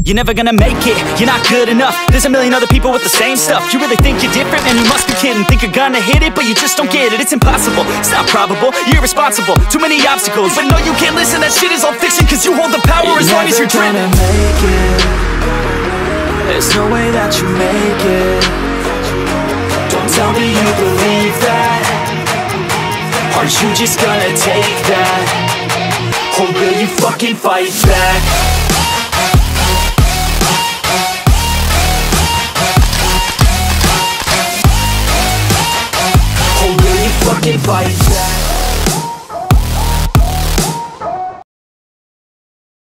You're never gonna make it, you're not good enough. There's a million other people with the same stuff. You really think you're different? Man, you must be kidding. Think you're gonna hit it, but you just don't get it. It's impossible, it's not probable, you're irresponsible. Too many obstacles, but no, you can't listen. That shit is all fiction, cause you hold the power as long as you're dreaming. You're never gonna make it. There's no way that you make it. Don't tell me you believe that. Aren't you just gonna take that? Or will you fucking fight back? Fucking fight